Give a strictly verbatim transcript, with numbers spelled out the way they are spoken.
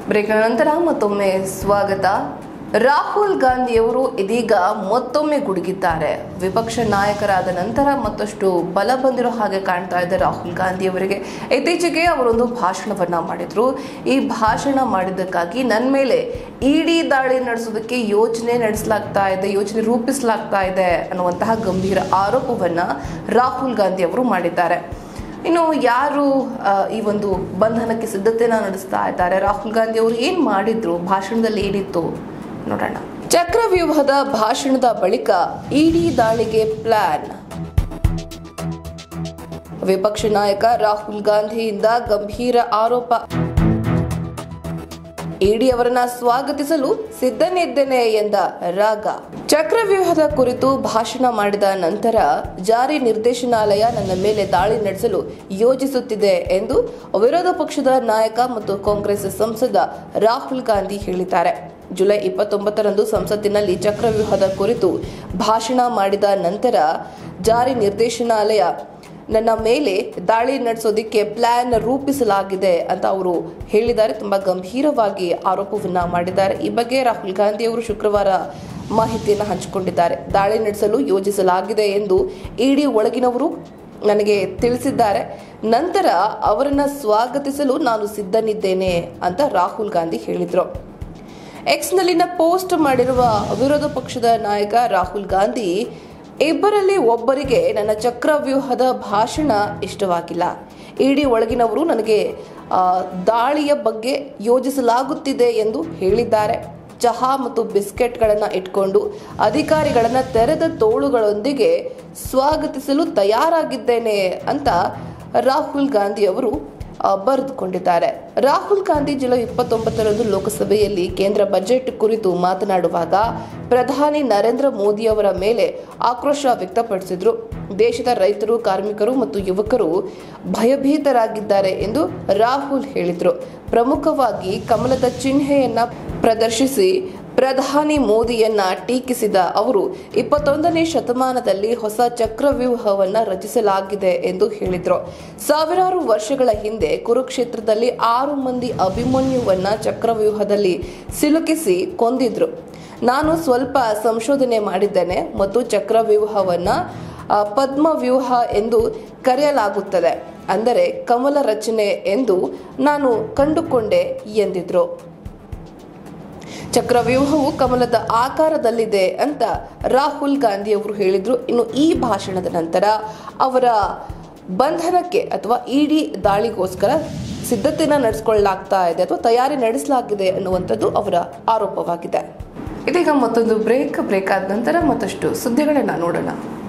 Break ನಂತರ ಮತ್ತೊಮ್ಮೆ ಸ್ವಾಗತ. ರಾಹುಲ್ ಗಾಂಧಿಯವರು ಇದೀಗ ಮತ್ತೊಮ್ಮೆ ಗುಡುಗಿದ್ದಾರೆ. ವಿಪಕ್ಷ ನಾಯಕರಾದ ನಂತರ ಮತ್ತಷ್ಟು ಬಲ ಬಂದಿರೋ ಹಾಗೆ ಕಾಣ್ತಾ ಇದೆ ರಾಹುಲ್ ಗಾಂಧಿಯವರಿಗೆ. ಇತ್ತೀಚೆಗೆ ಅವರೊಂದು ಭಾಷಣವನ್ನ ಮಾಡಿದ್ರು. ಈ ಭಾಷಣ ಮಾಡಿದ್ದಕ್ಕಾಗಿ ನನ್ನ ಮೇಲೆ ಇಡಿ ದಾಳಿ ನಡೆಸೋದಕ್ಕೆ ಯೋಜನೆ ನಡೆಸಲಾಗ್ತಾ ಇದೆ, ಯೋಜನೆ ರೂಪಿಸಲಾಗ್ತಾ ಇದೆ ಅನ್ನುವಂತಹ ಗಂಭೀರ ಆರೋಪವನ್ನ ರಾಹುಲ್ ಗಾಂಧಿ ಅವರು ಮಾಡಿದ್ದಾರೆ. ಇನ್ನು ಯಾರು ಈ ಒಂದು ಬಂಧನಕ್ಕೆ ಸಿದ್ಧತೆನ ನಡೆಸ್ತಾ ಇದ್ದಾರೆ, ರಾಹುಲ್ ಗಾಂಧಿ ಅವರು ಏನ್ ಮಾಡಿದ್ರು, ಭಾಷಣದಲ್ಲಿ ಏನಿತ್ತು ನೋಡೋಣ. ಚಕ್ರವ್ಯೂಹದ ಭಾಷಣದ ಬಳಿಕ ಇಡಿ ದಾಳಿಗೆ ಪ್ಲಾನ್. ವಿಪಕ್ಷ ನಾಯಕ ರಾಹುಲ್ ಗಾಂಧಿಯಿಂದ ಗಂಭೀರ ಆರೋಪ. ಇಡಿ ಅವರನ್ನ ಸ್ವಾಗತಿಸಲು ಸಿದ್ಧನಿದ್ದೇನೆ ಎಂದ ರಾಗ. ಚಕ್ರವ್ಯೂಹದ ಕುರಿತು ಭಾಷಣ ಮಾಡಿದ ನಂತರ ಜಾರಿ ನಿರ್ದೇಶನಾಲಯ ನನ್ನ ಮೇಲೆ ದಾಳಿ ನಡೆಸಲು ಯೋಜಿಸುತ್ತಿದೆ ಎಂದು ವಿರೋಧ ಪಕ್ಷದ ನಾಯಕ ಮತ್ತು ಕಾಂಗ್ರೆಸ್ ಸಂಸದ ರಾಹುಲ್ ಗಾಂಧಿ ಹೇಳಿದ್ದಾರೆ. ಜುಲೈ ಇಪ್ಪತ್ತೊಂಬತ್ತರಂದು ಸಂಸತ್ತಿನಲ್ಲಿ ಚಕ್ರವ್ಯೂಹದ ಕುರಿತು ಭಾಷಣ ಮಾಡಿದ ನಂತರ ಜಾರಿ ನಿರ್ದೇಶನಾಲಯ ನನ್ನ ಮೇಲೆ ದಾಳಿ ನಡೆಸೋದಿಕ್ಕೆ ಪ್ಲಾನ್ ರೂಪಿಸಲಾಗಿದೆ ಅಂತ ಅವರು ಹೇಳಿದ್ದಾರೆ. ತುಂಬಾ ಗಂಭೀರವಾಗಿ ಆರೋಪವನ್ನ ಮಾಡಿದ್ದಾರೆ. ಈ ಬಗ್ಗೆ ರಾಹುಲ್ ಗಾಂಧಿ ಅವರು ಶುಕ್ರವಾರ ಮಾಹಿತಿಯನ್ನು ಹಂಚಿಕೊಂಡಿದ್ದಾರೆ. ದಾಳಿ ನಡೆಸಲು ಯೋಜಿಸಲಾಗಿದೆ ಎಂದು ಇಡಿ ಒಳಗಿನವರು ನನಗೆ ತಿಳಿಸಿದ್ದಾರೆ. ನಂತರ ಅವರನ್ನ ಸ್ವಾಗತಿಸಲು ನಾನು ಸಿದ್ಧನಿದ್ದೇನೆ ಅಂತ ರಾಹುಲ್ ಗಾಂಧಿ ಹೇಳಿದ್ರು. ಎಕ್ಸ್ನಲ್ಲಿನ ಪೋಸ್ಟ್ ಮಾಡಿರುವ ವಿರೋಧ ಪಕ್ಷದ ನಾಯಕ ರಾಹುಲ್ ಗಾಂಧಿ, ಇಬ್ಬರಲ್ಲಿ ಒಬ್ಬರಿಗೆ ನನ್ನ ಚಕ್ರವ್ಯೂಹದ ಭಾಷಣ ಇಷ್ಟವಾಗಿಲ್ಲ. ಇಡಿ ಒಳಗಿನವರು ನನಗೆ ದಾಳಿಯ ಬಗ್ಗೆ ಯೋಜಿಸಲಾಗುತ್ತಿದೆ ಎಂದು ಹೇಳಿದ್ದಾರೆ. ಚಹಾ ಮತ್ತು ಬಿಸ್ಕೆಟ್ಗಳನ್ನು ಇಟ್ಕೊಂಡು ಅಧಿಕಾರಿಗಳನ್ನ ತೆರೆದ ತೋಳುಗಳೊಂದಿಗೆ ಸ್ವಾಗತಿಸಲು ತಯಾರಾಗಿದ್ದೇನೆ ಅಂತ ರಾಹುಲ್ ಗಾಂಧಿ ಅವರು ಬರೆದುಕೊಂಡಿದ್ದಾರೆ. ರಾಹುಲ್ ಗಾಂಧಿ ಜುಲೈ ಇಪ್ಪತ್ತೊಂಬತ್ತರಂದು ಲೋಕಸಭೆಯಲ್ಲಿ ಕೇಂದ್ರ ಬಜೆಟ್ ಕುರಿತು ಮಾತನಾಡುವಾಗ ಪ್ರಧಾನಿ ನರೇಂದ್ರ ಮೋದಿ ಅವರ ಮೇಲೆ ಆಕ್ರೋಶ ವ್ಯಕ್ತಪಡಿಸಿದ್ರು. ದೇಶದ ರೈತರು, ಕಾರ್ಮಿಕರು ಮತ್ತು ಯುವಕರು ಭಯಭೀತರಾಗಿದ್ದಾರೆ ಎಂದು ರಾಹುಲ್ ಹೇಳಿದರು. ಪ್ರಮುಖವಾಗಿ ಕಮಲದ ಚಿಹ್ನೆಯನ್ನ ಪ್ರದರ್ಶಿಸಿ ಪ್ರಧಾನಿ ಮೋದಿಯನ್ನ ಟೀಕಿಸಿದ ಅವರು, ಇಪ್ಪತ್ತೊಂದನೇ ಶತಮಾನದಲ್ಲಿ ಹೊಸ ಚಕ್ರವ್ಯೂಹವನ್ನ ರಚಿಸಲಾಗಿದೆ ಎಂದು ಹೇಳಿದರು. ಸಾವಿರಾರು ವರ್ಷಗಳ ಹಿಂದೆ ಕುರುಕ್ಷೇತ್ರದಲ್ಲಿ ಆರು ಮಂದಿ ಅಭಿಮನ್ಯುವನ್ನ ಚಕ್ರವ್ಯೂಹದಲ್ಲಿ ಸಿಲುಕಿಸಿ ಕೊಂದಿದ್ರು. ನಾನು ಸ್ವಲ್ಪ ಸಂಶೋಧನೆ ಮಾಡಿದ್ದೇನೆ ಮತ್ತು ಚಕ್ರವ್ಯೂಹವನ್ನ ಪದ್ಮವ್ಯೂಹ ಎಂದು ಕರೆಯಲಾಗುತ್ತದೆ, ಅಂದರೆ ಕಮಲ ರಚನೆ ಎಂದು ನಾನು ಕಂಡುಕೊಂಡೆ ಎಂದಿದ್ರು. ಚಕ್ರವ್ಯೂಹವು ಕಮಲದ ಆಕಾರದಲ್ಲಿದೆ ಅಂತ ರಾಹುಲ್ ಗಾಂಧಿ ಅವರು ಹೇಳಿದ್ರು. ಇನ್ನು ಈ ಭಾಷಣದ ನಂತರ ಅವರ ಬಂಧನಕ್ಕೆ ಅಥವಾ ಇಡಿ ದಾಳಿಗೋಸ್ಕರ ಸಿದ್ಧತೆನ ನಡೆಸಿಕೊಳ್ಳಲಾಗ್ತಾ ಇದೆ ಅಥವಾ ತಯಾರಿ ನಡೆಸಲಾಗಿದೆ ಅನ್ನುವಂಥದ್ದು ಅವರ ಆರೋಪವಾಗಿದೆ. ಇದೀಗ ಮತ್ತೊಂದು ಬ್ರೇಕ್ ಬ್ರೇಕ್ ಆದ ನಂತರ ಮತ್ತಷ್ಟು ಸುದ್ದಿಗಳನ್ನ ನೋಡೋಣ.